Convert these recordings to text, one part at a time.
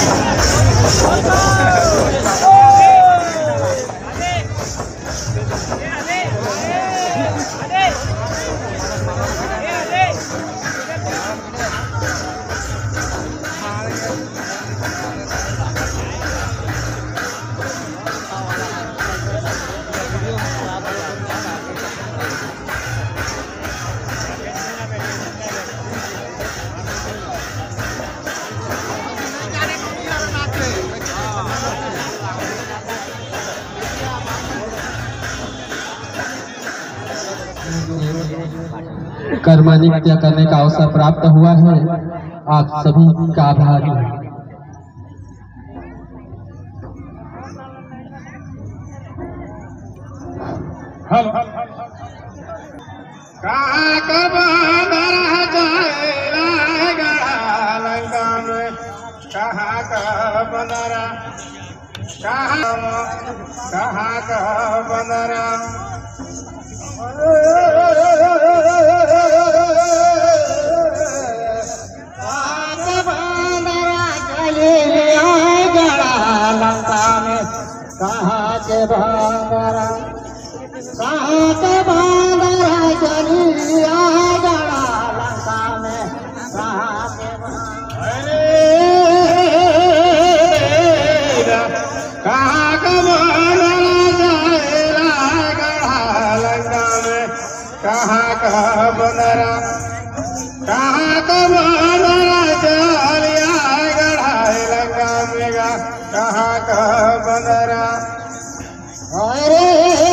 कर्मणि नृत्य करने का अवसर प्राप्त हुआ है। आप सभी का आभारी हूँ। कहाँ कब लंका में कहाँ कब बंदरा कहाँ कब बंदरा कहाँ के बंदरा कहाँ के बंदरा चलिया गड़ा लंका में कहाँ के कहाँ के बंदरा चलिया गड़ा लंका में कहाँ का बंदरा कहाँ का बंदरा चलिया गड़ा लंका में कहाँ का बंदरा अरे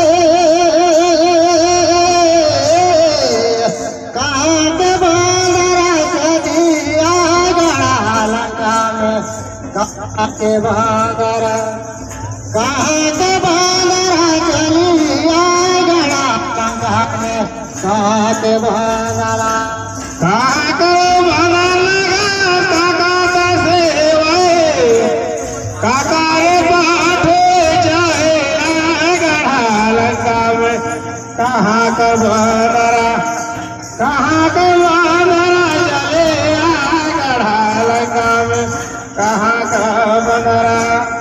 कहाँ के बंदरा चलिया गड़ा लंका में कहाँ के बंदरा कहाँ के बंदरा चलिया गड़ा लंका में कहाँ के बंदरा कहाँ के बंदरा काका का सेवा काका रे पाठे जाए गड़ा लंका में कहाँ का बंदरा कहाँ का बंदरा चले गड़ा लंका में कहाँ का बंदरा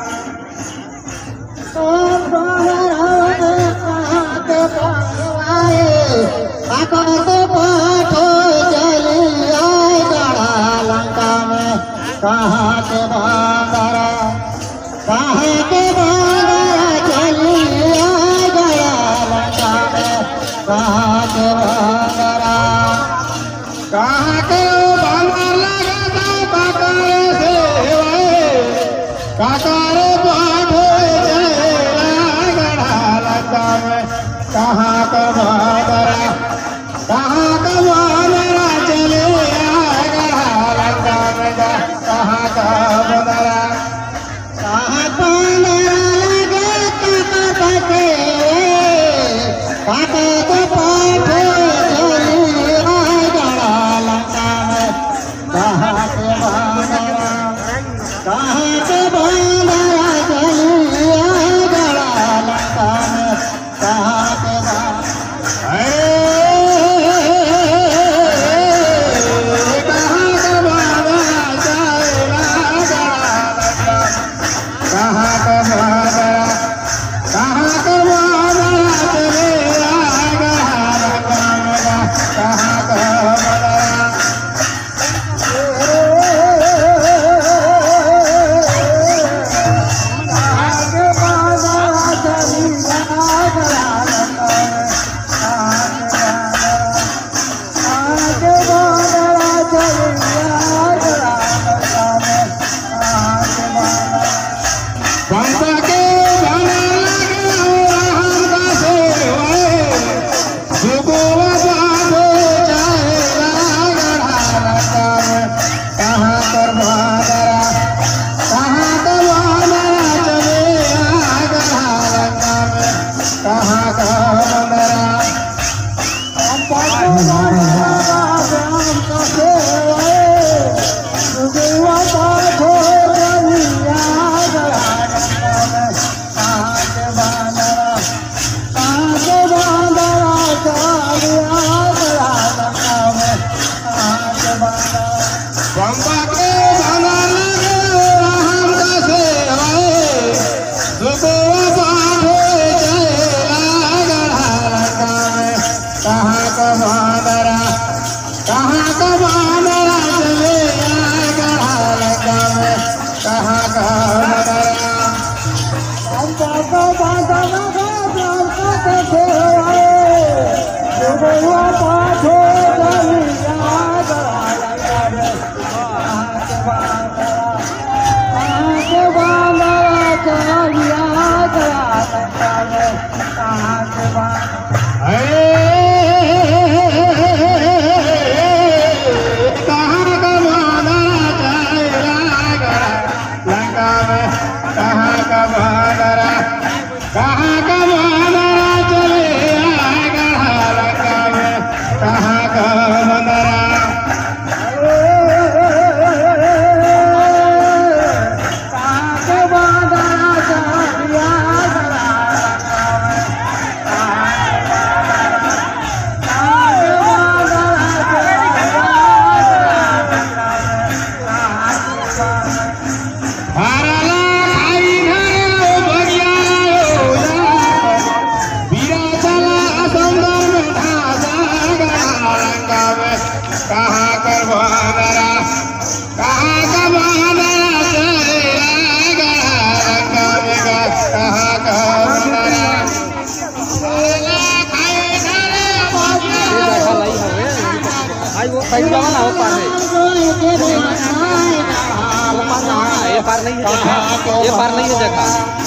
कहाँ के बंदरा कहाँ के बंदरा चलिया गया लंका में कहाँ के बंदरा कहाँ के बंदरा लगा काकारे से काकारे पाठे चला गड़ा लंका में कहाँ का बंदरा कहाँ का बंदरा चले गड़ा लंका में कहाँ का बंदरा कहाँ बंदरा लगे काका के काका को पाठे चलिया गड़ा लंका में कहाँ के बंदरा कहाँ के बंदरा चलिया गड़ा लंका में कहाँ के कहाँ का बंदरा लंका का बंदरा पाठो पार नहीं है, ये पार नहीं है जगह।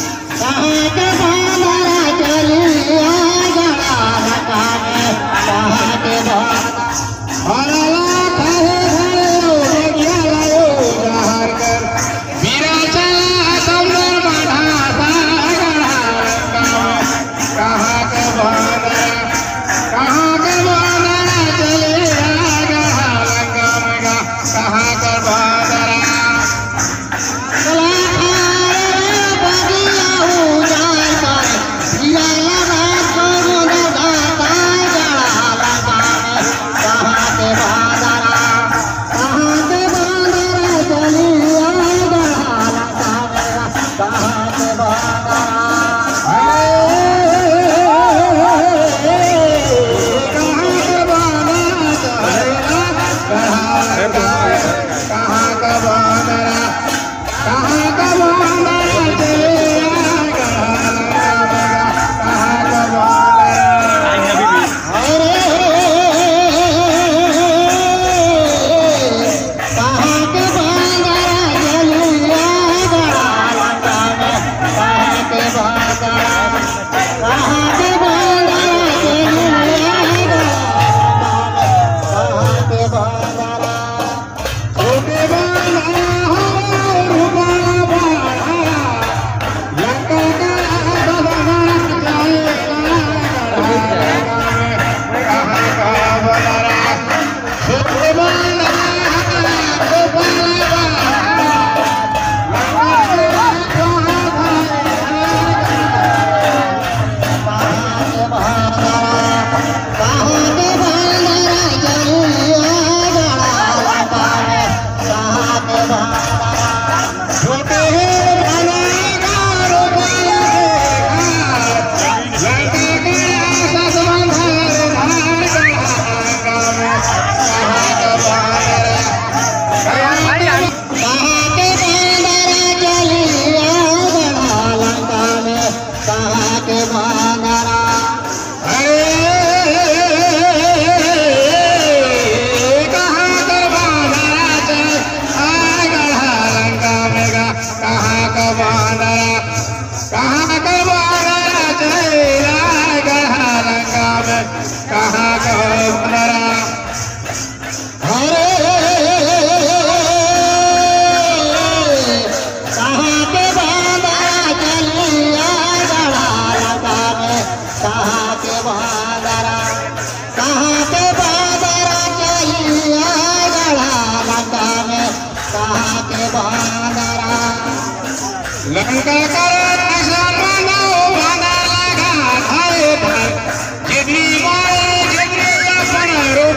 लंका कर बना लगा जितनी मारे जितनी अपन